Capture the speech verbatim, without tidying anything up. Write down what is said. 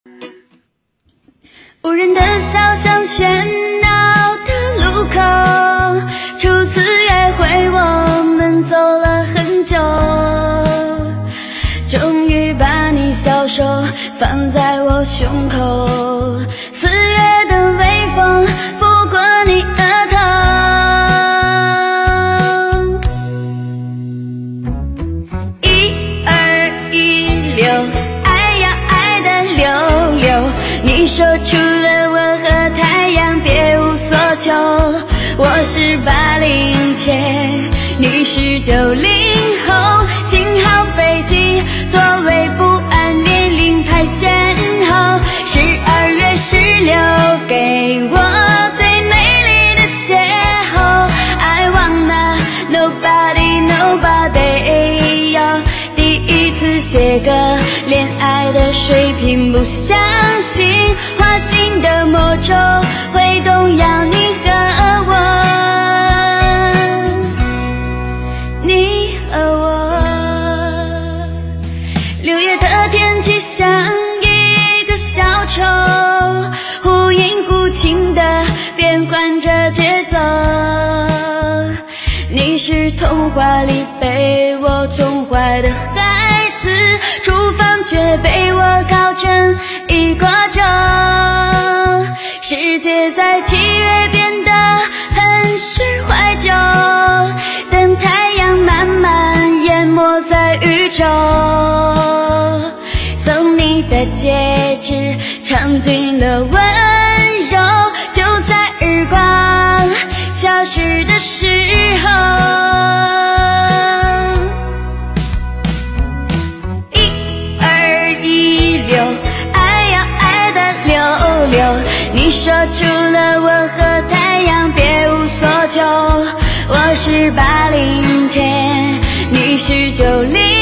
无人的小巷，喧闹的路口，初次约会我们走了很久，终于把你小手放在我胸口，四月的微风拂过你额头，一二一六，爱呀爱的溜溜，你说除了我和太阳别无所求，我是八零前，你是九零后，幸好飞机座位不按年龄排先后，十二月十六给我最美丽的邂逅 I wanna nobody nobody 要第一次写歌，恋爱的水平不相信，花心的魔咒会动摇你和我，你和我。六月的天气像一个小丑，忽隐忽晴的变换着节奏，你是童话里被我宠坏的孩子，厨房却被我搞成一锅粥，世界在七月变得很是怀旧，等太阳慢慢淹没在宇宙，送你的戒指尝尽了温柔，就在日光消失的时候，一二一六，爱呀爱的溜溜，你说除了我和太阳别无所求，我是八零前，你是九零